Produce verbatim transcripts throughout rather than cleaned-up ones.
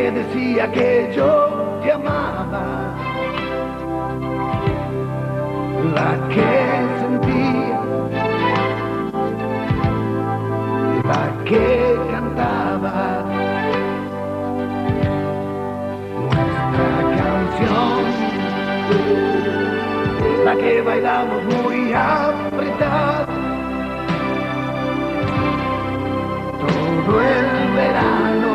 que decía que yo te amaba, la que sentía, la que cantaba nuestra canción, la que bailamos muy apretados todo el verano,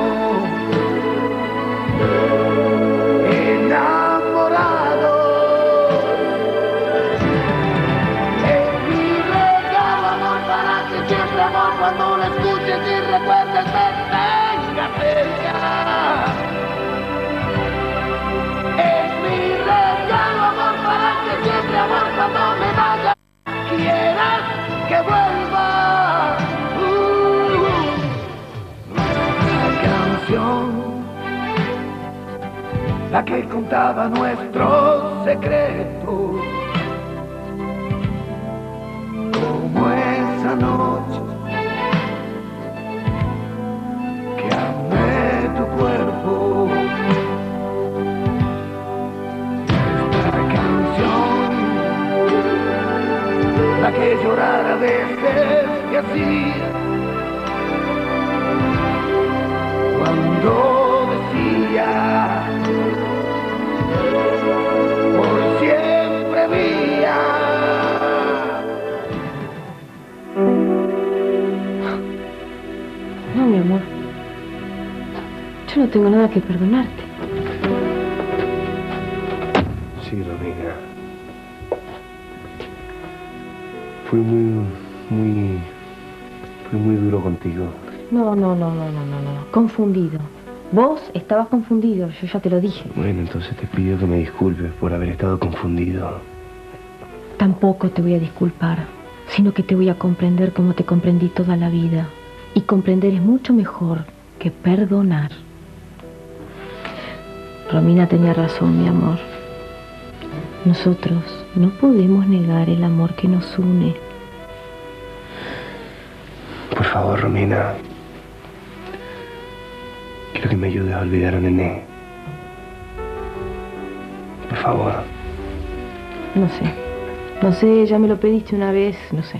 enamorado. Es mi regalo, amor, para que siempre, amor, cuando lo escuches y recuerdes, me tenga cerca. Es mi regalo, amor, para que siempre, amor, cuando me vaya, quieras que vuelva. La que contaba nuestros secretos, como esa noche que amé tu cuerpo. Esta canción, la que llorar a veces que hacía cuando decía por siempre mía. No, mi amor, yo no tengo nada que perdonarte. Sí, Romina. Fui muy, muy, fui muy duro contigo. No, no, no, no, no, no, no, confundido. Vos estabas confundido, yo ya te lo dije. Bueno, entonces te pido que me disculpes por haber estado confundido. Tampoco te voy a disculpar, sino que te voy a comprender como te comprendí toda la vida. Y comprender es mucho mejor que perdonar. Romina tenía razón, mi amor. Nosotros no podemos negar el amor que nos une. Por favor, Romina. Quiero que me ayudes a olvidar a Nené. Por favor. No sé. No sé, ya me lo pediste una vez, no sé.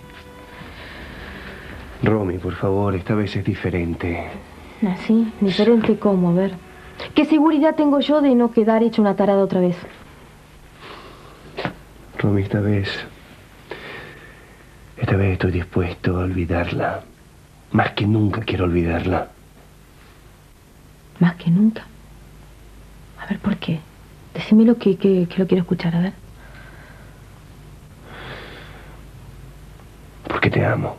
Romy, por favor, esta vez es diferente. ¿Así? ¿Diferente cómo? A ver. ¿Qué seguridad tengo yo de no quedar hecha una tarada otra vez? Romy, esta vez... Esta vez estoy dispuesto a olvidarla. Más que nunca quiero olvidarla. ¿Más que nunca? A ver, ¿por qué? Decime lo que, que, que lo quiero escuchar, a ver. Porque te amo.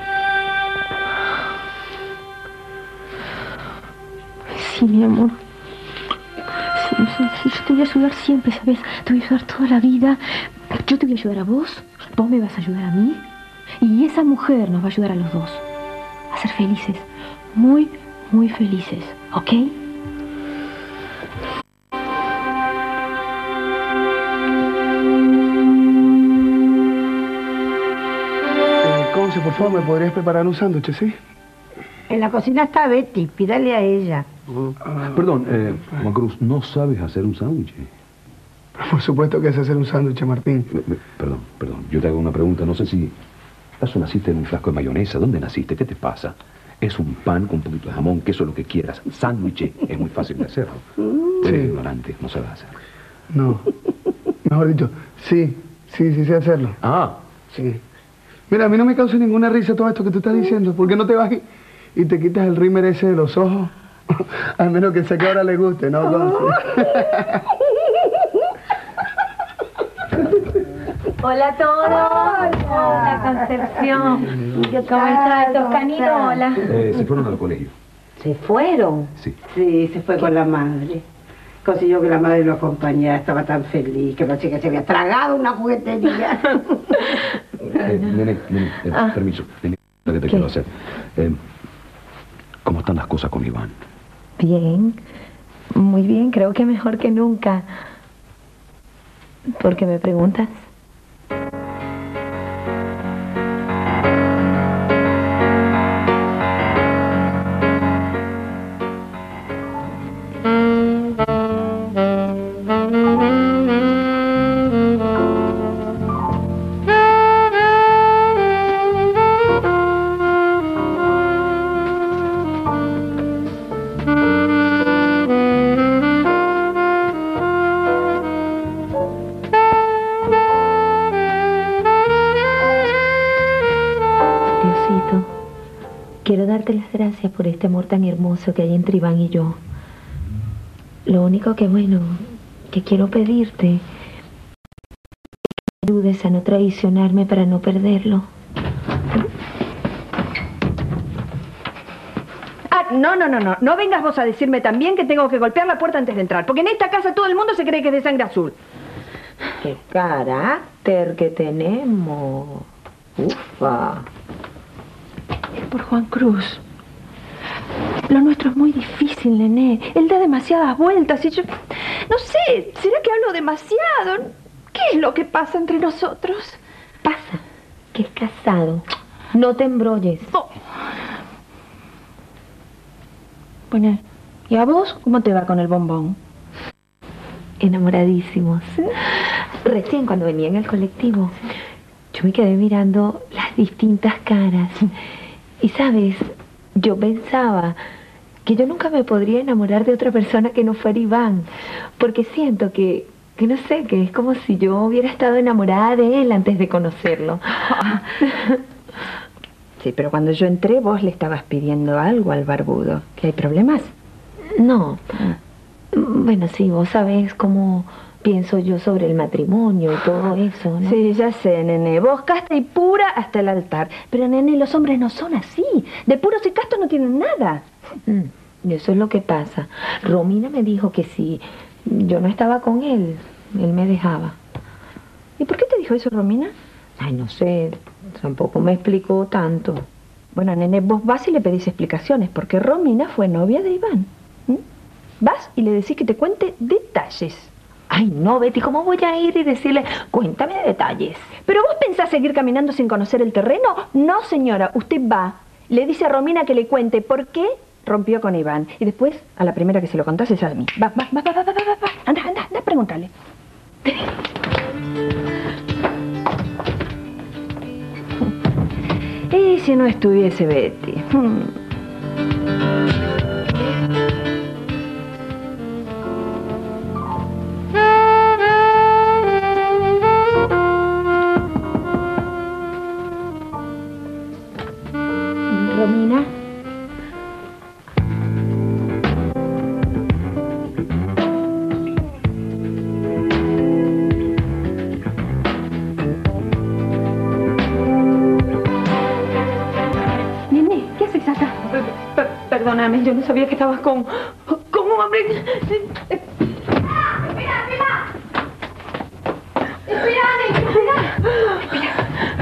Sí, mi amor. Sí, sí, sí, yo te voy a ayudar siempre, ¿sabes? Te voy a ayudar toda la vida. Yo te voy a ayudar a vos, vos me vas a ayudar a mí. Y esa mujer nos va a ayudar a los dos a ser felices. Muy, muy felices, ¿ok? Conce, por favor, ¿me podrías preparar un sándwich, sí? En la cocina está Betty, pídale a ella. Uh, ah, perdón, eh, Juan Cruz, ¿no sabes hacer un sándwich? Por supuesto que sé hacer un sándwich, Martín. Me, me, perdón, perdón, yo te hago una pregunta, no sé si... ¿Acaso naciste en un frasco de mayonesa? ¿Dónde naciste? ¿Qué te pasa? Es un pan con un poquito de jamón, queso, lo que quieras. Sándwich es muy fácil de hacerlo. Sí. Eres ignorante, no sabes hacerlo. No. Mejor dicho, sí, sí, sí sé hacerlo. Ah. Sí. Mira, a mí no me causa ninguna risa todo esto que tú estás diciendo. ¿Por qué no te vas y, y te quitas el rímel ese de los ojos? Al menos que sé que ahora le guste, ¿no? Hola a todos. Hola, Hola Concepción. ¿Cómo estás, Toscanito? Hola. Eh, se fueron al colegio. ¿Se fueron? Sí. Sí, se fue con la madre. Consiguió que la madre lo acompañara, estaba tan feliz que parecía que se había tragado una juguetería. eh, nene, nene, eh, Ah. permiso, nene, lo que te ¿Qué? quiero hacer. Eh, ¿Cómo están las cosas con Iván? Bien, muy bien, creo que mejor que nunca. ¿Por qué me preguntas? este amor tan hermoso que hay entre Iván y yo. Lo único que, bueno, que quiero pedirte es que me ayudes a no traicionarme para no perderlo. Ah, no, no, no, no. No vengas vos a decirme también que tengo que golpear la puerta antes de entrar, porque en esta casa todo el mundo se cree que es de sangre azul. ¡Qué carácter que tenemos! Ufa. Es por Juan Cruz. Lo nuestro es muy difícil, Nené. Él da demasiadas vueltas y yo... No sé, ¿será que hablo demasiado? ¿Qué es lo que pasa entre nosotros? Pasa que es casado. No te embrolles. Oh. Bueno, ¿y a vos cómo te va con el bombón? Enamoradísimos. Recién cuando venía en el colectivo, yo me quedé mirando las distintas caras. Y sabes, yo pensaba que yo nunca me podría enamorar de otra persona que no fuera Iván. Porque siento que, que no sé, que es como si yo hubiera estado enamorada de él antes de conocerlo. Sí, pero cuando yo entré vos le estabas pidiendo algo al barbudo. ¿Que hay problemas? No. Bueno, sí, vos sabés cómo pienso yo sobre el matrimonio y todo eso, ¿no? Sí, ya sé, Nene. Vos casta y pura hasta el altar. Pero, Nene, los hombres no son así. De puros y castos no tienen nada. Mm, y eso es lo que pasa. Romina me dijo que si yo no estaba con él, él me dejaba. ¿Y por qué te dijo eso, Romina? Ay, no sé. Tampoco me explicó tanto. Bueno, Nene, vos vas y le pedís explicaciones, porque Romina fue novia de Iván. ¿Mm? Vas y le decís que te cuente detalles. Ay, no, Betty, ¿cómo voy a ir y decirle, cuéntame detalles? ¿Pero vos pensás seguir caminando sin conocer el terreno? No, señora, usted va, le dice a Romina que le cuente por qué rompió con Iván. Y después, a la primera que se lo contás es a mí. Va, va, va, va, va, va, va, va. Anda, anda, anda, pregúntale. Y si no estuviese Betty. Hmm. Romina. Nene, ¿qué haces acá? Per- perdóname, yo no sabía que estabas con... con un hombre... ¡Espera, espera! ¡Espera,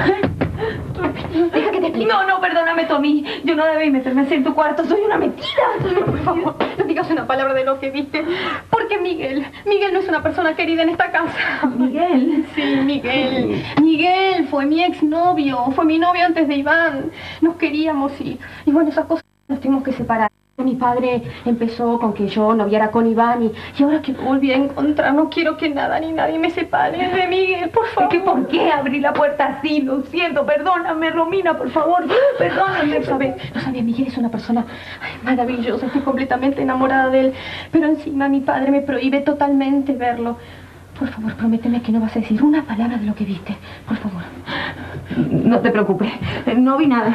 Deja que te explique. No, no, perdóname, Tommy. Yo no debí meterme así en tu cuarto. Soy una metida. Por favor, no digas una palabra de lo que viste. Porque Miguel, Miguel no es una persona querida en esta casa. ¿Miguel? Sí, Miguel. Miguel fue mi exnovio. Fue mi novio antes de Iván. Nos queríamos y, y bueno, esas cosas nos tuvimos que separar. Mi padre empezó con que yo noviara con Iván y, y ahora que volví a encontrar, no quiero que nada ni nadie me separe de Miguel, por favor. ¿Qué, ¿Por qué abrí la puerta así? Lo siento, perdóname, Romina, por favor, perdóname. No sabes, no sabes, Miguel es una persona ay, maravillosa, estoy completamente enamorada de él, pero encima mi padre me prohíbe totalmente verlo. Por favor, prométeme que no vas a decir una palabra de lo que viste, por favor. No te preocupes, no vi nada.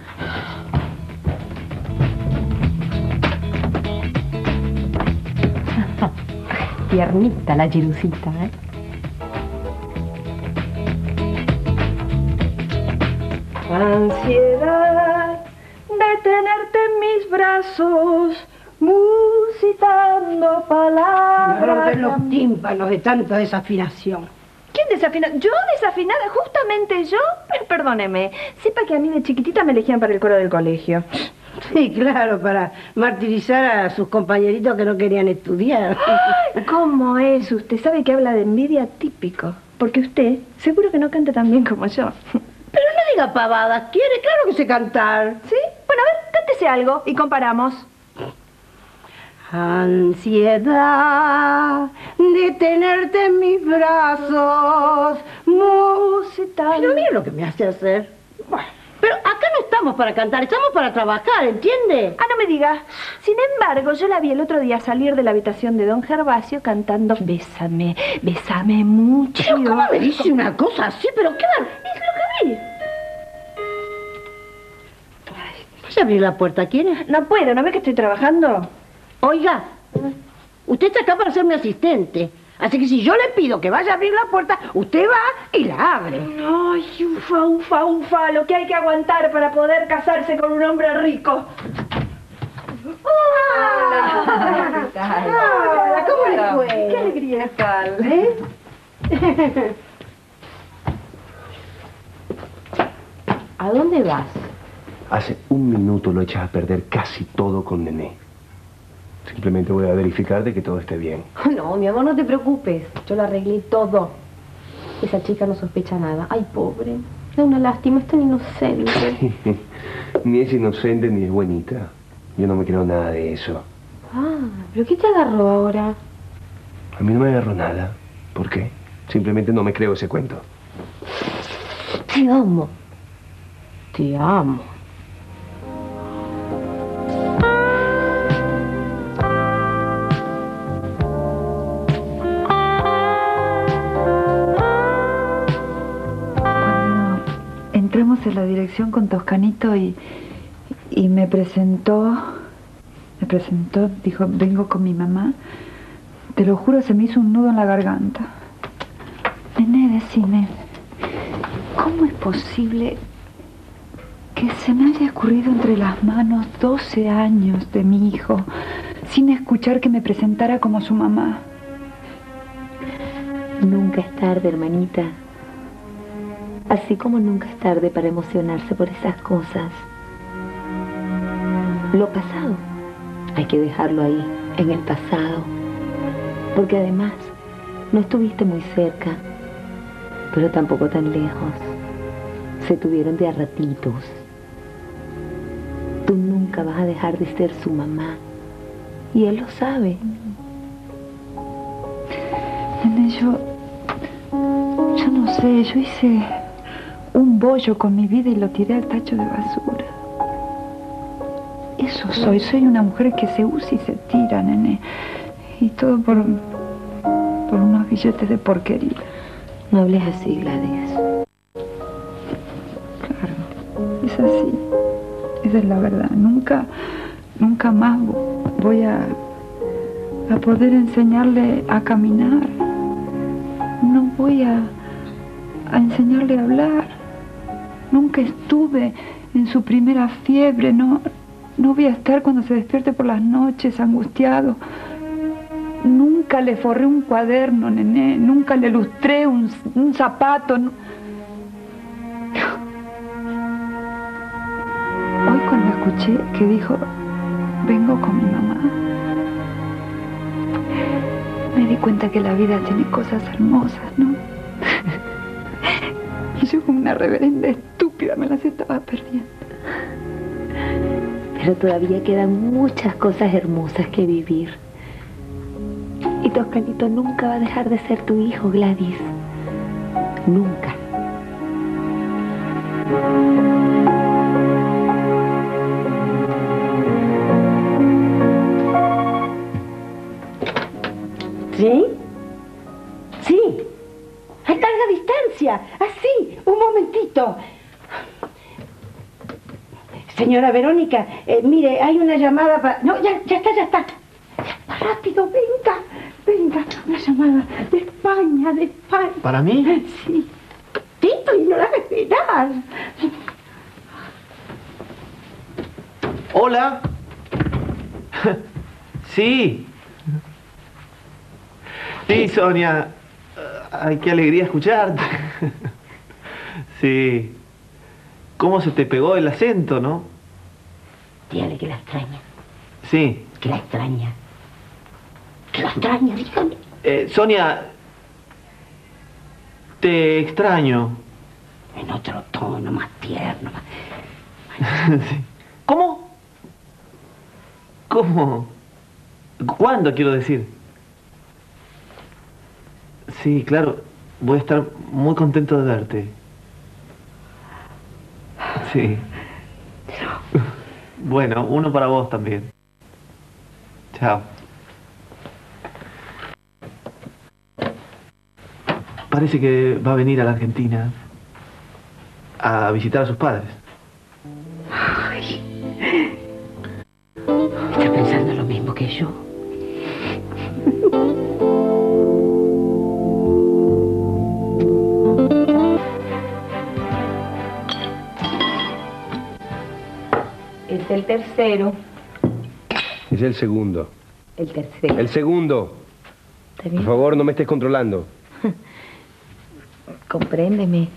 Tiernita la Jerucita, ¿eh? Ansiedad de tenerte en mis brazos, musitando palabras. Me rompen los tímpanos de tanta desafinación. ¿Quién desafina? ¿Yo desafinada? ¿Justamente yo? Pero perdóneme, sepa que a mí de chiquitita me elegían para el coro del colegio. Sí, claro, para martirizar a sus compañeritos que no querían estudiar. Ay, ¿cómo es? Usted sabe que habla de envidia típico. Porque usted seguro que no canta tan bien como yo. Pero no diga pavadas, quiere, claro que sé cantar. ¿Sí? Bueno, a ver, cántese algo y comparamos. Ansiedad de tenerte en mis brazos, musitando. Pero mira lo que me hace hacer. Bueno, pero acá no estamos para cantar, estamos para trabajar, ¿entiende? Ah, no me diga. Sin embargo, yo la vi el otro día salir de la habitación de don Gervasio cantando Bésame, bésame mucho. Pero ¿cómo me dice una cosa así? Pero qué bar... Es lo que vi. Vaya a abrir la puerta, ¿quiere? No puedo, ¿no ve que estoy trabajando? Oiga, usted está acá para ser mi asistente. Así que si yo le pido que vaya a abrir la puerta, usted va y la abre. Ay, ufa, ufa, ufa, lo que hay que aguantar para poder casarse con un hombre rico. Hola. Hola, ¿cómo le fue? Qué alegría. ¿Qué tal? ¿Eh? ¿A dónde vas? Hace un minuto lo echas a perder casi todo con Nené. Simplemente voy a verificar de que todo esté bien. No, mi amor, no te preocupes. Yo lo arreglé todo. Esa chica no sospecha nada. Ay, pobre. Da una lástima, es tan inocente. Ni es inocente ni es buenita. Yo no me creo nada de eso. Ah, ¿pero qué te agarró ahora? A mí no me agarró nada. ¿Por qué? Simplemente no me creo ese cuento. Te amo. Te amo. Entramos en la dirección con Toscanito y, y me presentó, me presentó, dijo, vengo con mi mamá. Te lo juro, se me hizo un nudo en la garganta. Nené, decime, ¿cómo es posible que se me haya escurrido entre las manos doce años de mi hijo sin escuchar que me presentara como su mamá? Nunca es tarde, hermanita. Así como nunca es tarde para emocionarse por esas cosas. Lo pasado hay que dejarlo ahí, en el pasado. Porque además no estuviste muy cerca, pero tampoco tan lejos. Se tuvieron de a ratitos. Tú nunca vas a dejar de ser su mamá. Y él lo sabe. Nene, yo... Yo no sé, yo hice un bollo con mi vida y lo tiré al tacho de basura. Eso soy, soy una mujer que se usa y se tira, nene. Y todo por, por unos billetes de porquería. No hables así, Gladys. Claro, es así. Esa es la verdad. Nunca, nunca más voy a, a poder enseñarle a caminar. No voy a, a enseñarle a hablar. Nunca estuve en su primera fiebre. No, no voy a estar cuando se despierte por las noches angustiado. Nunca le forré un cuaderno, nené. Nunca le lustré un, un zapato. No. Hoy cuando escuché que dijo, vengo con mi mamá, me di cuenta que la vida tiene cosas hermosas, ¿no? Y yo como una reverenda estúpida me las estaba perdiendo. Pero todavía quedan muchas cosas hermosas que vivir. Y Toscanito nunca va a dejar de ser tu hijo, Gladys. Nunca. ¿Sí? Sí. A larga distancia. Así. Un momentito. Señora Verónica, eh, mire, hay una llamada para... No, ya, ya está, ya está. Rápido, venga. Venga, una llamada de España, de España. ¿Para mí? Sí. Tito, y no la haga esperar. Hola. Sí. Sí, Sonia. Ay, qué alegría escucharte. Sí. ¿Cómo se te pegó el acento, no? Dígale que la extraña. Sí. Que la extraña. Que la extraña, dígame. Eh, Sonia, te extraño. En otro tono, más tierno. Más... Sí. ¿Cómo? ¿Cómo? ¿Cuándo, quiero decir? Sí, claro. Voy a estar muy contento de verte. Sí. Bueno, uno para vos también. Chao. Parece que va a venir a la Argentina a visitar a sus padres. Ay, Es el tercero. Es el segundo. El tercero. El segundo. ¿Está bien? Por favor, no me estés controlando. Compréndeme.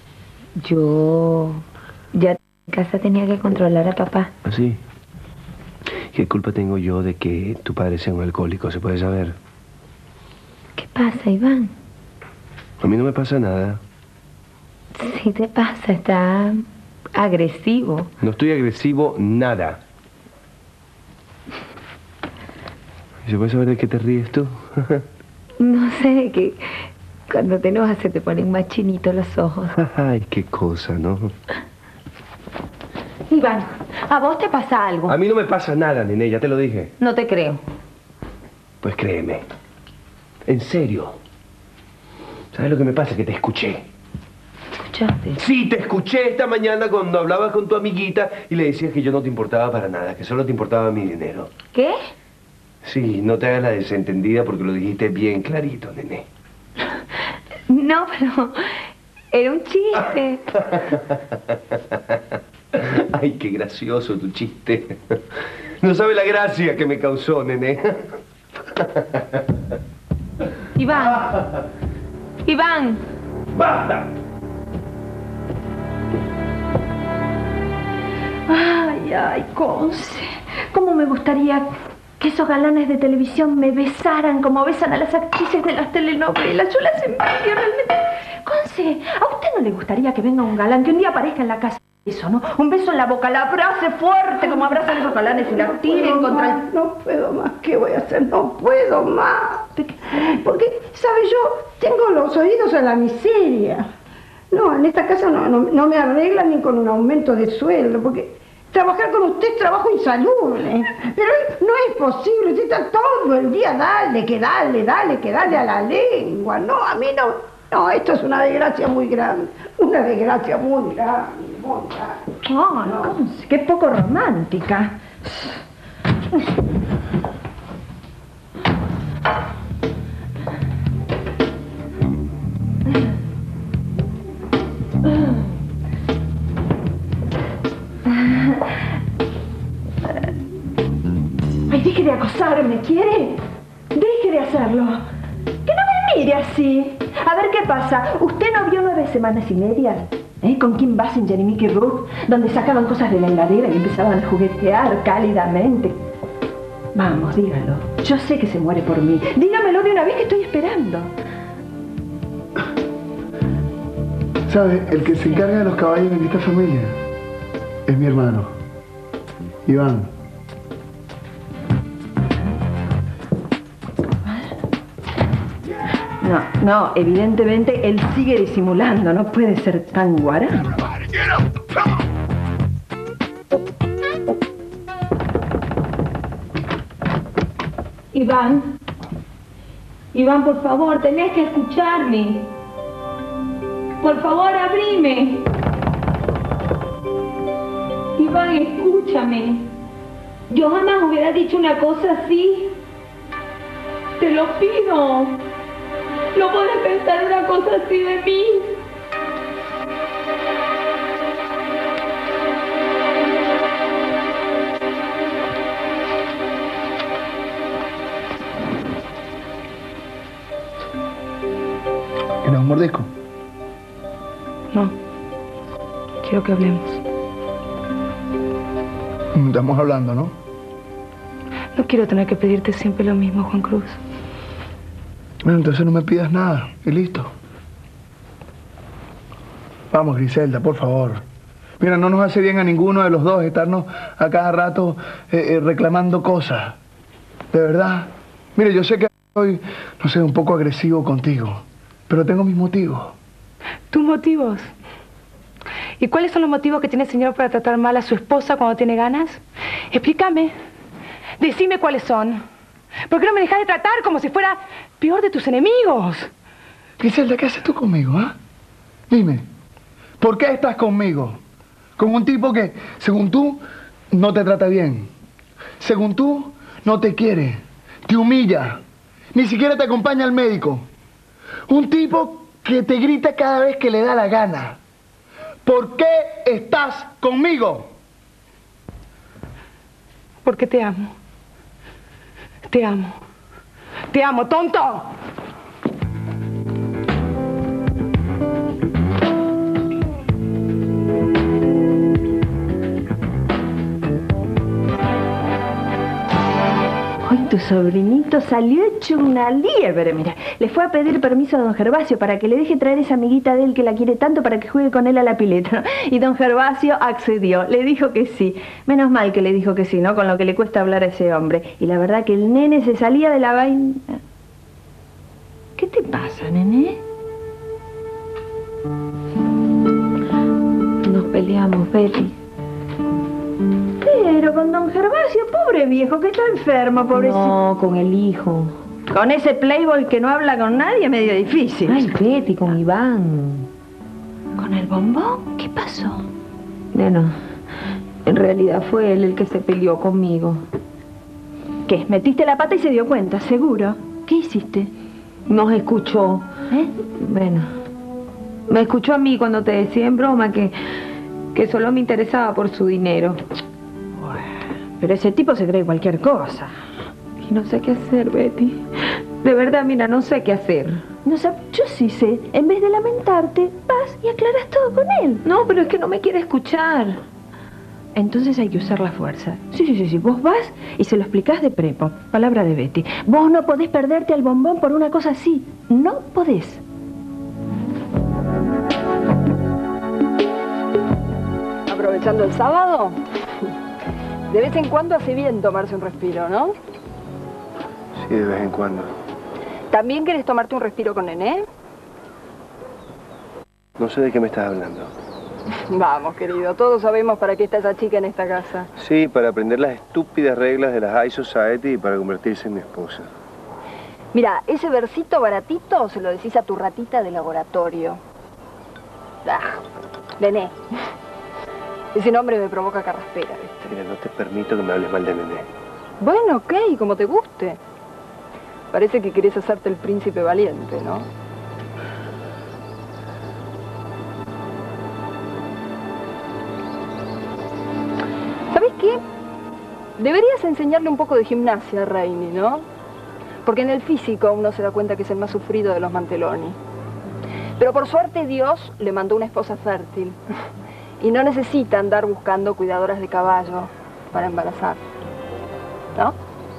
Yo ya en casa tenía que controlar a papá. ¿Ah, sí? ¿Qué culpa tengo yo de que tu padre sea un alcohólico? ¿Se puede saber? ¿Qué pasa, Iván? A mí no me pasa nada. Sí te pasa, está agresivo. No estoy agresivo, nada. ¿Se puede saber de qué te ríes tú? No sé, que cuando te enojas se te ponen más chinitos los ojos. Ay, qué cosa, ¿no? Iván, ¿a vos te pasa algo? A mí no me pasa nada, nene, ya te lo dije. No te creo. Pues créeme. En serio. ¿Sabes lo que me pasa? Que te escuché. ¿Escuchaste? Sí, te escuché esta mañana cuando hablabas con tu amiguita y le decías que yo no te importaba para nada, que solo te importaba mi dinero. ¿Qué? Sí, no te hagas la desentendida porque lo dijiste bien clarito, nene. No, pero era un chiste. Ay, qué gracioso tu chiste. No sabe la gracia que me causó, nene. Iván. Iván. ¡Basta! Ay, ay, Conce. ¿Cómo me gustaría que esos galanes de televisión me besaran como besan a las actrices de las telenovelas? Yo las envidio realmente. Conce, ¿a usted no le gustaría que venga un galán, que un día aparezca en la casa? Eso, ¿no? Un beso en la boca, la abrace fuerte como abrazan esos galanes y la tiren contra el... No puedo más, ¿qué voy a hacer? No puedo más. Porque, ¿sabe? Yo tengo los oídos a la miseria. No, en esta casa no, no, no me arreglan ni con un aumento de sueldo, porque trabajar con usted es trabajo insalubre. Pero no es posible, usted está todo el día, dale, que dale, dale, que dale a la lengua. No, a mí no... No, esto es una desgracia muy grande, una desgracia muy grande, muy grande. Oh, no, Conce, qué poco romántica. Ay, deje de acosarme, ¿quiere? Deje de hacerlo. Que no me mire así. A ver qué pasa. ¿Usted no vio Nueve Semanas y Media? ¿Eh? Con Kim Basinger y Mickey Rourke, donde sacaban cosas de la heladera y empezaban a juguetear cálidamente. Vamos, dígalo. Yo sé que se muere por mí. Dígamelo de una vez que estoy esperando. ¿Sabe? El que se encarga de los caballos en esta familia es mi hermano, Iván. No, no, evidentemente él sigue disimulando. No puede ser tan guarán. Iván. Iván, por favor, tenés que escucharme. Por favor, abrime. Iván, escúchame. Yo jamás hubiera dicho una cosa así. Te lo pido. No podés pensar una cosa así de mí. ¿Quieres un mordisco? No. Quiero que hablemos. Estamos hablando, ¿no? No quiero tener que pedirte siempre lo mismo, Juan Cruz. Bueno, entonces no me pidas nada y listo. Vamos, Griselda, por favor. Mira, no nos hace bien a ninguno de los dos estarnos a cada rato eh, eh, reclamando cosas. De verdad. Mire, yo sé que soy, no sé, un poco agresivo contigo, pero tengo mis motivos. ¿Tus motivos? ¿Y cuáles son los motivos que tiene el señor para tratar mal a su esposa cuando tiene ganas? Explícame. Decime cuáles son. ¿Por qué no me dejas de tratar como si fuera peor de tus enemigos? Griselda, ¿qué haces tú conmigo, ah? Dime, ¿por qué estás conmigo? Con un tipo que, según tú, no te trata bien. Según tú, no te quiere. Te humilla. Ni siquiera te acompaña al médico. Un tipo que te grita cada vez que le da la gana. ¿Por qué estás conmigo? Porque te amo. Te amo. Te amo, tonto. Hoy tu sobrinito salió hecho una liebre, mira. Le fue a pedir permiso a don Gervasio para que le deje traer esa amiguita de él que la quiere tanto para que juegue con él a la pileta. Y don Gervasio accedió, le dijo que sí. Menos mal que le dijo que sí, ¿no? Con lo que le cuesta hablar a ese hombre. Y la verdad que el nene se salía de la vaina. ¿Qué te pasa, nene? Nos peleamos, Betty. Pero con don Gervasio, pobre viejo, que está enfermo, pobrecito. No, con el hijo. Con ese playboy que no habla con nadie, medio difícil. Ay, Betty, con Iván. ¿Con el bombón? ¿Qué pasó? Bueno, en realidad fue él el que se peleó conmigo. ¿Qué? ¿Metiste la pata y se dio cuenta, seguro? ¿Qué hiciste? Nos escuchó. ¿Eh? Bueno, me escuchó a mí cuando te decía en broma que, que solo me interesaba por su dinero. Pero ese tipo se cree cualquier cosa. Y no sé qué hacer, Betty. De verdad, mira, no sé qué hacer. No sé, yo sí sé. En vez de lamentarte, vas y aclaras todo con él. No, pero es que no me quiere escuchar. Entonces hay que usar la fuerza. Sí, sí, sí, sí. Vos vas y se lo explicás de prepo. Palabra de Betty. Vos no podés perderte al bombón por una cosa así. No podés. Aprovechando el sábado, de vez en cuando hace bien tomarse un respiro, ¿no? Sí, de vez en cuando. ¿También querés tomarte un respiro con Nené? No sé de qué me estás hablando. Vamos, querido, todos sabemos para qué está esa chica en esta casa. Sí, para aprender las estúpidas reglas de la High Society y para convertirse en mi esposa. Mira, ese versito baratito se lo decís a tu ratita de laboratorio. Ah, Nené. Ese nombre me provoca carraspera, ¿viste? Mira, no te permito que me hables mal de Nené. Bueno, ok, como te guste. Parece que querés hacerte el príncipe valiente, ¿no? ¿Sabés qué? Deberías enseñarle un poco de gimnasia a Rainy, ¿no? Porque en el físico uno se da cuenta que es el más sufrido de los Manteloni. Pero por suerte Dios le mandó una esposa fértil. Y no necesita andar buscando cuidadoras de caballo para embarazar. ¿No?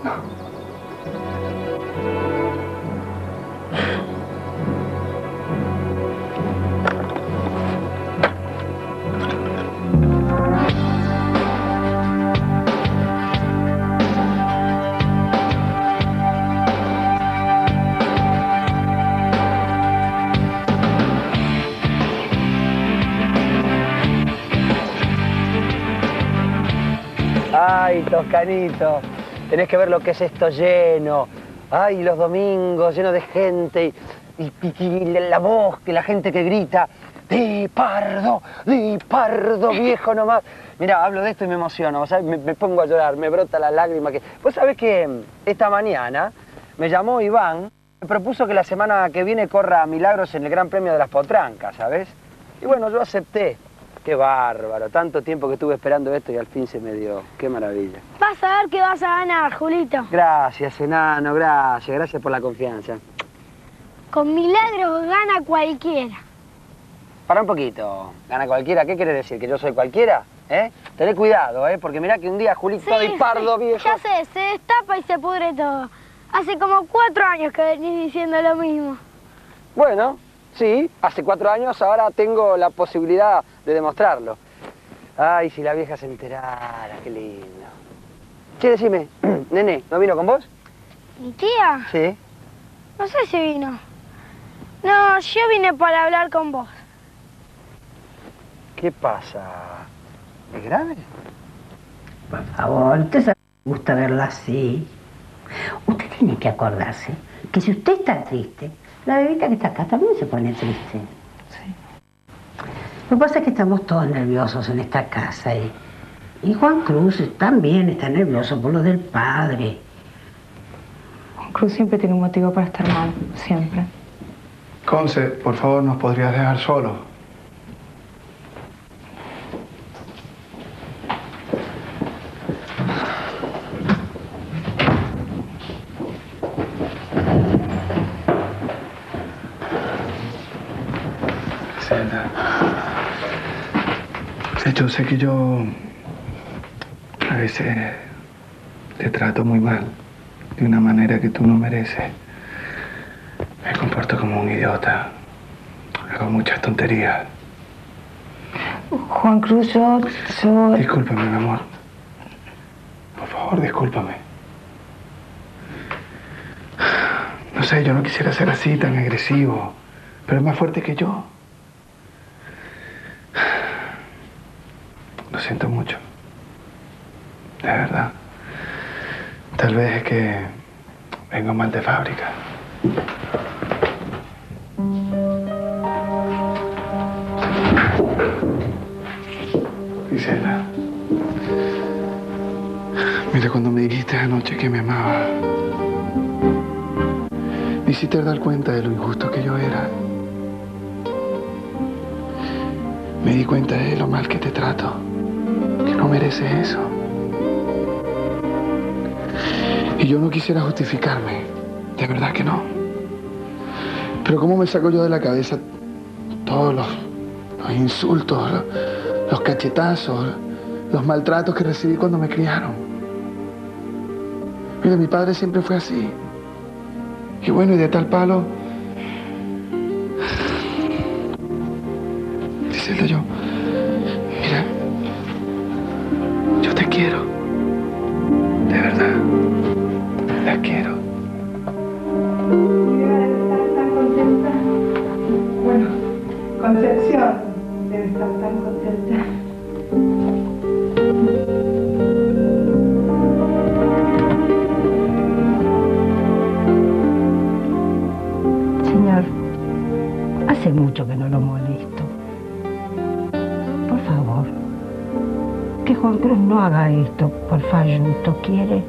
Ay, Toscanito, tenés que ver lo que es esto lleno. Ay, los domingos llenos de gente y, y, y la voz, que la gente que grita, ¡Di Pardo! ¡Di Pardo, viejo nomás! Mirá, hablo de esto y me emociono, ¿sabes? Me, me pongo a llorar, me brota la lágrima. Que... Vos sabés que esta mañana me llamó Iván, me propuso que la semana que viene corra Milagros en el Gran Premio de las Potrancas, ¿sabés? Y bueno, yo acepté. Qué bárbaro, tanto tiempo que estuve esperando esto y al fin se me dio. Qué maravilla. Vas a ver que vas a ganar, Julito. Gracias, enano, gracias, gracias por la confianza. Con Milagros gana cualquiera. Para un poquito, gana cualquiera, ¿qué quiere decir? ¿Que yo soy cualquiera? ¿Eh? Tené cuidado, ¿eh? Porque mirá que un día Julito Sí, Di Pardo, sí, viejo... ya sé, se destapa y se pudre todo. Hace como cuatro años que venís diciendo lo mismo. Bueno, sí, hace cuatro años, ahora tengo la posibilidad de demostrarlo. Ay, si la vieja se enterara, qué lindo. Che, decime, nene, ¿no vino con vos? ¿Mi tía? Sí. No sé si vino. No, yo vine para hablar con vos. ¿Qué pasa? ¿Es grave? Por favor, usted sabe que me gusta verla así. Usted tiene que acordarse que si usted está triste, la bebita que está acá también se pone triste. Sí. Lo que pasa es que estamos todos nerviosos en esta casa y, y Juan Cruz también está nervioso por lo del padre. Cruz siempre tiene un motivo para estar mal, siempre. Conce, por favor, ¿nos podrías dejar solos? Zelda. Yo sé que yo a veces te trato muy mal, de una manera que tú no mereces. Me comporto como un idiota. Hago muchas tonterías. Juan Cruz, yo... yo... Discúlpame, mi amor. Por favor, discúlpame. No sé, yo no quisiera ser así, tan agresivo. Pero es más fuerte que yo. Lo siento mucho. De verdad. Tal vez es que vengo mal de fábrica. Gisela, mira, cuando me dijiste anoche que me amaba, me hiciste dar cuenta de lo injusto que yo era. Me di cuenta de lo mal que te trato, que no mereces eso. Y yo no quisiera justificarme, de verdad que no. Pero ¿cómo me saco yo de la cabeza todos los, los insultos, los, los cachetazos, los maltratos que recibí cuando me criaron? Mira, mi padre siempre fue así. Y bueno, y de tal palo... Diciendo yo, mira, yo te quiero. De verdad, la quiero. ¿Tan contenta? Bueno, Concepción debe estar tan contenta. Señor, hace mucho que no lo molesto. Por favor, que Juan Cruz no haga esto por falluto, ¿quiere?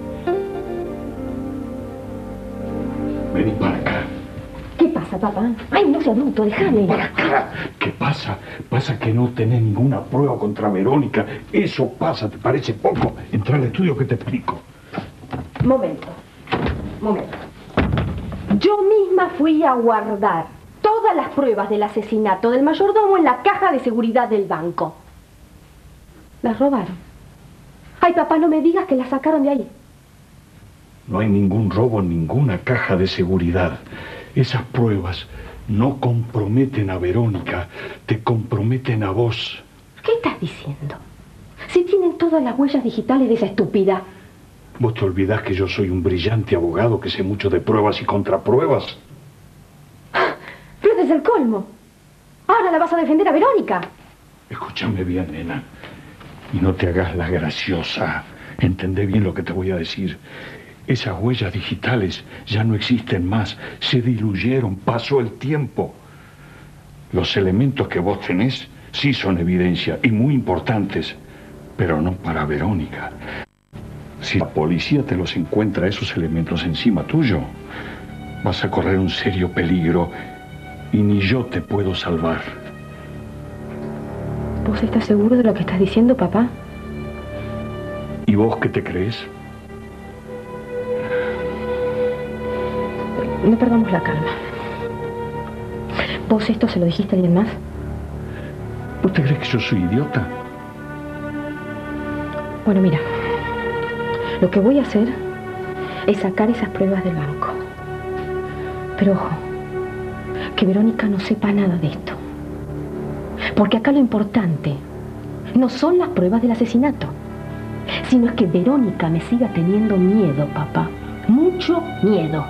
Vení para acá. ¿Qué pasa, papá? Ay, no sea bruto, déjame. Para acá. ¿Qué pasa? Pasa que no tenés ninguna prueba contra Verónica. Eso pasa, ¿te parece poco? Entra al estudio que te explico. Momento, momento. Yo misma fui a guardar todas las pruebas del asesinato del mayordomo en la caja de seguridad del banco. Las robaron. Ay, papá, no me digas que las sacaron de ahí. No hay ningún robo en ninguna caja de seguridad. Esas pruebas no comprometen a Verónica, te comprometen a vos. ¿Qué estás diciendo? Si tienen todas las huellas digitales de esa estúpida. ¿Vos te olvidás que yo soy un brillante abogado que sé mucho de pruebas y contrapruebas? Pero desde el colmo. Ahora la vas a defender a Verónica. Escúchame bien, nena. Y no te hagas la graciosa. Entendé bien lo que te voy a decir. Esas huellas digitales ya no existen más. Se diluyeron, pasó el tiempo. Los elementos que vos tenés sí son evidencia y muy importantes, pero no para Verónica. Si la policía te los encuentra, esos elementos encima tuyo, vas a correr un serio peligro y ni yo te puedo salvar. ¿Vos estás seguro de lo que estás diciendo, papá? ¿Y vos qué te crees? No perdamos la calma. ¿Vos esto se lo dijiste a alguien más? ¿Vos te crees que yo soy idiota? Bueno, mira. Lo que voy a hacer es sacar esas pruebas del banco. Pero ojo, que Verónica no sepa nada de esto. Porque acá lo importante no son las pruebas del asesinato, sino es que Verónica me siga teniendo miedo, papá. Mucho miedo.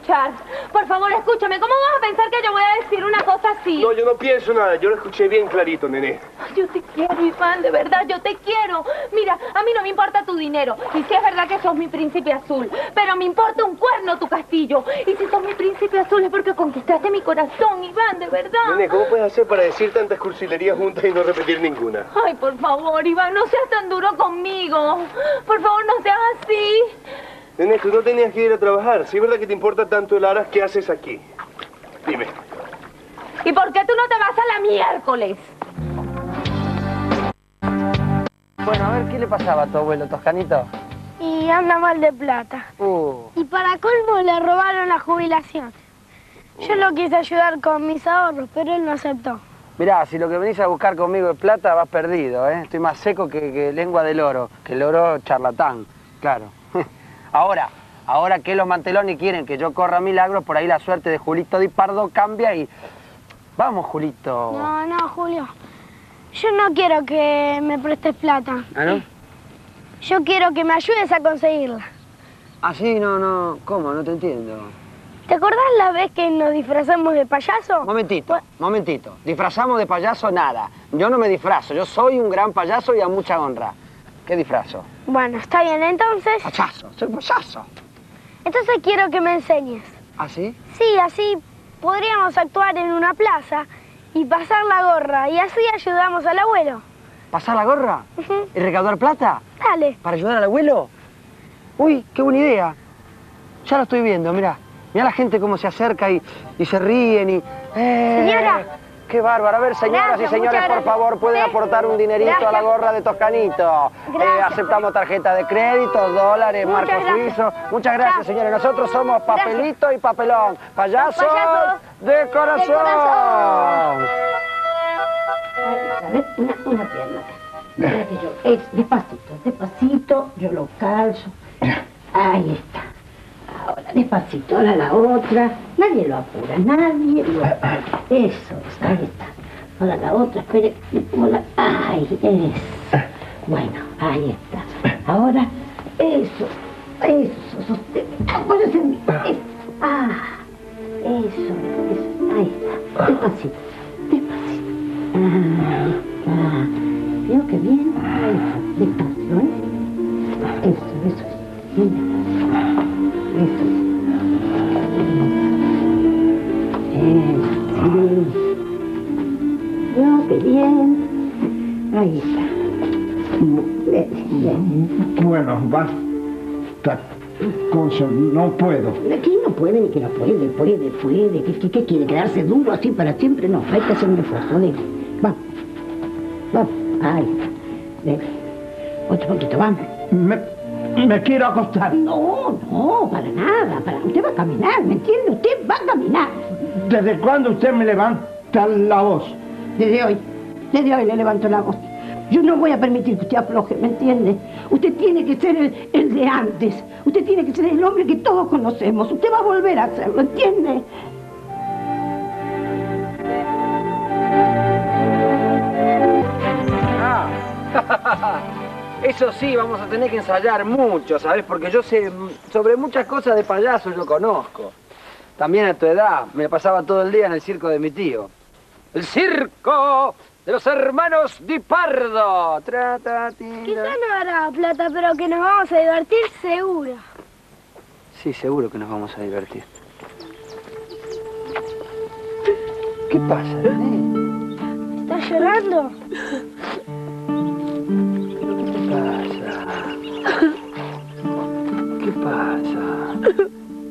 escuchar. Por favor, escúchame. ¿Cómo vas a pensar que yo voy a decir una cosa así? No, yo no pienso nada. Yo lo escuché bien clarito, Nené. Yo te quiero, Iván, de verdad, yo te quiero. Mira, a mí no me importa tu dinero. Y sí es verdad que sos mi príncipe azul. Pero me importa un cuerno tu castillo. Y si sos mi príncipe azul es porque conquistaste mi corazón, Iván, de verdad. Nené, ¿cómo puedes hacer para decir tantas cursilerías juntas y no repetir ninguna? Ay, por favor, Iván, no seas tan duro conmigo. Por favor, no seas así. Nené, tú no tenías que ir a trabajar. ¿Sí es verdad que te importa tanto el Aras? ¿Qué haces aquí? Dime. ¿Y por qué tú no te vas a la miércoles? Bueno, a ver, ¿qué le pasaba a tu abuelo, Toscanito? Y anda mal de plata. Uh. Y para colmo le robaron la jubilación. Yo lo quise ayudar con mis ahorros, pero él no aceptó. Mirá, si lo que venís a buscar conmigo es plata, vas perdido, ¿eh? Estoy más seco que, que lengua del oro, que el oro charlatán, claro. Ahora, ahora que los Manteloni quieren que yo corra milagros, por ahí la suerte de Julito Di Pardo cambia y... Vamos, Julito. No, no, Julio. Yo no quiero que me prestes plata. ¿Ah, no? Yo quiero que me ayudes a conseguirla. Ah, sí, no, no. ¿Cómo? No te entiendo. ¿Te acordás la vez que nos disfrazamos de payaso? Momentito, momentito. Disfrazamos de payaso nada. Yo no me disfrazo. Yo soy un gran payaso y a mucha honra. ¿Qué disfrazo? Bueno, está bien, entonces... Payaso, soy payaso. Entonces quiero que me enseñes. ¿Ah, sí? Sí, así podríamos actuar en una plaza y pasar la gorra y así ayudamos al abuelo. ¿Pasar la gorra? Uh-huh. ¿Y recaudar plata? Dale. ¿Para ayudar al abuelo? Uy, qué buena idea. Ya lo estoy viendo, mirá. Mirá la gente cómo se acerca y, y se ríen y... ¡Eh! Señora. ¡Qué bárbaro! A ver, señoras Gracias, y señores, por favor, pueden ¿Sí? aportar un dinerito Gracias. a la gorra de Toscanito. Eh, aceptamos tarjeta de crédito, dólares, Muchas marcos gracias. suizos. Muchas gracias, Chao. señores. Nosotros somos Papelito Gracias. y Papelón. Payasos, Payasos de corazón. de corazón. A ver, una, una pierna acá. Mira que yo, es despacito, despacito, yo lo calzo. Ahí está. Ahora, despacito, ahora la otra. Nadie lo apura, nadie lo apura. Eso, ahí está. Ahora la otra, espere. Hola. Ahí, eso. Bueno, ahí está. Ahora, eso, eso, sostén. Apóyase en mí. Eso. Ah, eso, eso. Ahí está. Despacito, despacito. Ahí está. ¿Vio qué bien? Ahí está. Despacio, ¿eh? Eso, eso. Bien despacio. Eso. Eso. ¿Vio qué bien? Ahí está. Bien, bien. Bueno, basta cosa, no puedo. Aquí no puede ni que no puede, puede, puede. ¿Qué, qué, qué quiere? ¿Quedarse duro así para siempre? No, hay que hacer un esfuerzo. Dele. Vamos. Vamos. Ahí está. Dele. Otro poquito, vamos. Me, me quiero acostar. No, no, para nada. Para... Usted va a caminar, ¿me entiende? Usted va a caminar. ¿Desde cuándo usted me levanta la voz? Desde hoy. Desde hoy le levanto la voz. Yo no voy a permitir que usted afloje, ¿me entiende? Usted tiene que ser el, el de antes. Usted tiene que ser el hombre que todos conocemos. Usted va a volver a hacerlo, ¿entiende? Ah. Eso sí, vamos a tener que ensayar mucho, ¿sabes? Porque yo sé sobre muchas cosas de payaso, yo conozco. También a tu edad, me pasaba todo el día en el circo de mi tío. ¡El circo de los hermanos Di Pardo! Tra, ta, ti, Quizá no hará plata, pero que nos vamos a divertir seguro. Sí, seguro que nos vamos a divertir. ¿Qué pasa, Nené? ¿Estás llorando? ¿Qué pasa? ¿Qué pasa?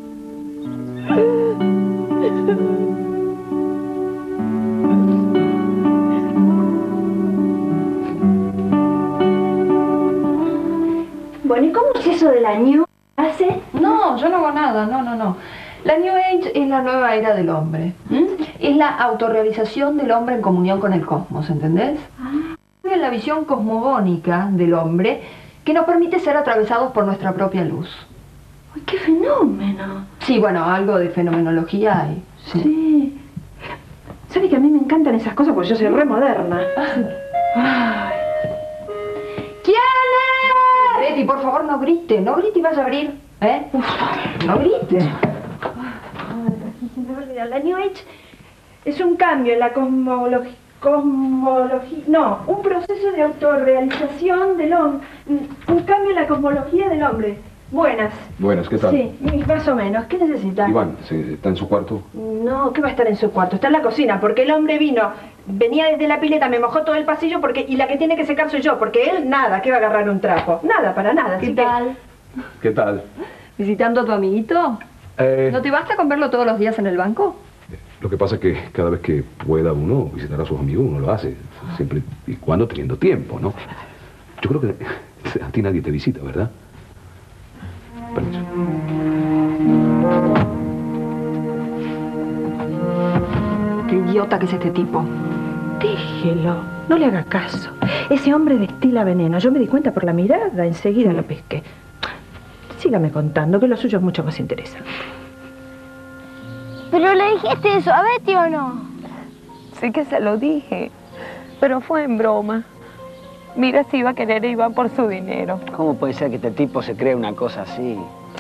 Bueno, ¿y cómo es eso de la New Age? No, yo no hago nada, no, no, no. La New Age es la nueva era del hombre. ¿Mm? Es la autorrealización del hombre en comunión con el cosmos, ¿entendés? Ah. Es la visión cosmogónica del hombre que nos permite ser atravesados por nuestra propia luz. ¡Ay, qué fenómeno! Sí, bueno, algo de fenomenología hay. Sí. Sí. ¿Sabes que a mí me encantan esas cosas porque yo soy re moderna? Ay. ¿Quién es? Betty, por favor, no grite, no grite y vaya a abrir. ¿Eh? Uf, no grite. se me va a olvidar. La New Age es un cambio en la cosmología. Cosmología, no, un proceso de autorrealización del hombre, un cambio en la cosmología del hombre. Buenas. Buenas, ¿qué tal? Sí, más o menos. ¿Qué necesita? Iván, ¿está en su cuarto? No, ¿qué va a estar en su cuarto? Está en la cocina, porque el hombre vino, venía desde la pileta, me mojó todo el pasillo, porque y la que tiene que secar soy yo, porque él nada, que va a agarrar un trapo. Nada, para nada. ¿Qué así tal? ¿Qué tal? ¿Visitando a tu amiguito? Eh, ¿No te basta con verlo todos los días en el banco? Lo que pasa es que cada vez que pueda uno visitar a sus amigos, uno lo hace. Siempre y cuando teniendo tiempo, ¿no? Yo creo que a ti nadie te visita, ¿verdad? Permiso. Qué idiota que es este tipo. Déjelo, no le haga caso. Ese hombre destila veneno. Yo me di cuenta por la mirada, enseguida lo pesqué. Sígame contando, que lo suyo es mucho más interesante. ¿Pero le dijiste eso a Betty o no? Sí que se lo dije, pero fue en broma. Mira si iba a querer a Iván por su dinero. ¿Cómo puede ser que este tipo se cree una cosa así?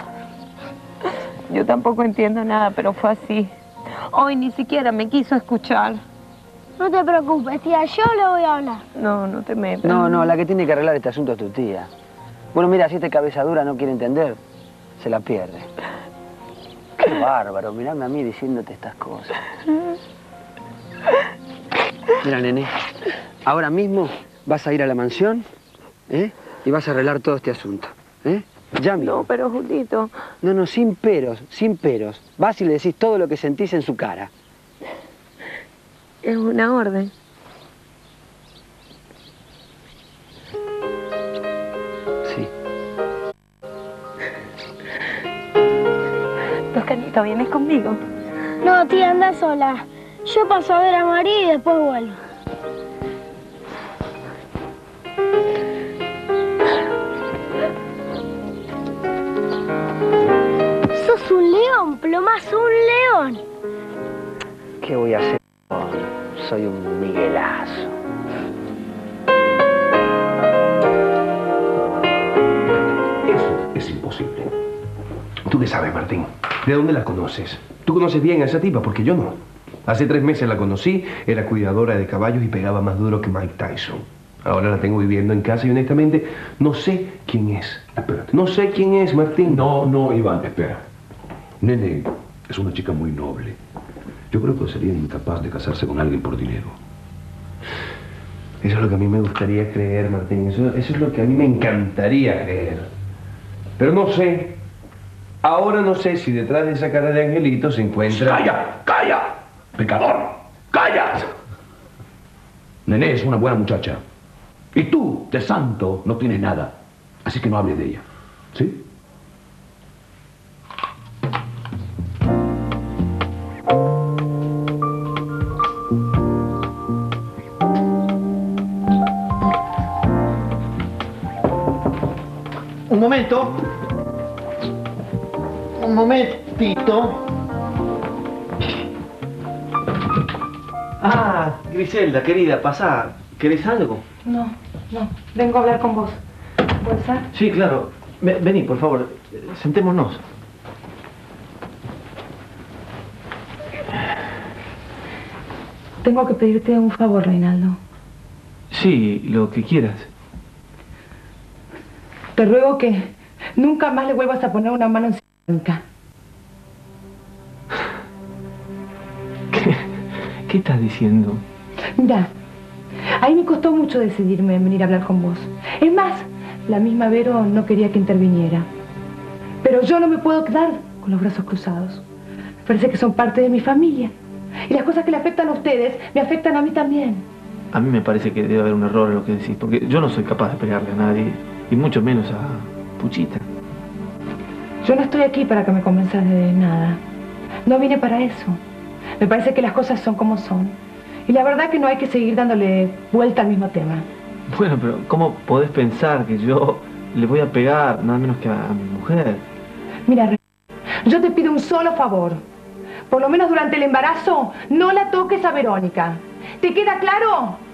Yo tampoco entiendo nada, pero fue así. Hoy ni siquiera me quiso escuchar. No te preocupes, tía, yo le voy a hablar. No, no te metas. No, no, la que tiene que arreglar este asunto es tu tía. Bueno, mira, si este cabeza dura no quiere entender, se la pierde. Qué bárbaro, mirarme a mí diciéndote estas cosas. Mira, nene, ahora mismo vas a ir a la mansión, ¿eh? Y vas a arreglar todo este asunto, ¿eh? Ya mismo. No, pero Julito... No, no, sin peros, sin peros. Vas y le decís todo lo que sentís en su cara. Es una orden. Sí. Toscanito, ¿vienes conmigo? No, tía, anda sola. Yo paso a ver a María y después vuelvo. Sos un león, plomazo, un león. ¿Qué voy a hacer? Soy un miguelazo. Eso es imposible. ¿Tú qué sabes, Martín? ¿De dónde la conoces? Tú conoces bien a esa tipa, porque yo no. Hace tres meses la conocí, era cuidadora de caballos y pegaba más duro que Mike Tyson. Ahora la tengo viviendo en casa y honestamente no sé quién es. Espérate. No sé quién es, Martín. No, no, Iván, espera. Nene es una chica muy noble. Yo creo que sería incapaz de casarse con alguien por dinero. Eso es lo que a mí me gustaría creer, Martín. Eso, eso es lo que a mí me encantaría creer. Pero no sé. Ahora no sé si detrás de esa cara de angelito se encuentra... ¡Calla! ¡Calla! ¡Pecador! ¡Calla! Nené es una buena muchacha. Y tú, de santo, no tienes nada. Así que no hables de ella. ¿Sí? Un momento. Un momentito. Ah, Griselda, querida, pasá. ¿Querés algo? No, no, vengo a hablar con vos. ¿Puede ser? Sí, claro. Ve- Vení, por favor. Sentémonos. Tengo que pedirte un favor, Reinaldo. Sí, lo que quieras. Te ruego que nunca más le vuelvas a poner una mano en nunca. ¿Qué, ¿Qué estás diciendo? Mira, ahí me costó mucho decidirme en venir a hablar con vos. Es más, la misma Vero no quería que interviniera. Pero yo no me puedo quedar con los brazos cruzados. Me parece que son parte de mi familia. Y las cosas que le afectan a ustedes me afectan a mí también. A mí me parece que debe haber un error en lo que decís, porque yo no soy capaz de pegarle a nadie, y mucho menos a Puchita. Yo no estoy aquí para que me convenzas de nada. No vine para eso. Me parece que las cosas son como son. Y la verdad que no hay que seguir dándole vuelta al mismo tema. Bueno, pero ¿cómo podés pensar que yo le voy a pegar nada menos que a, a mi mujer? Mira, yo te pido un solo favor. Por lo menos durante el embarazo, no la toques a Verónica. ¿Te queda claro?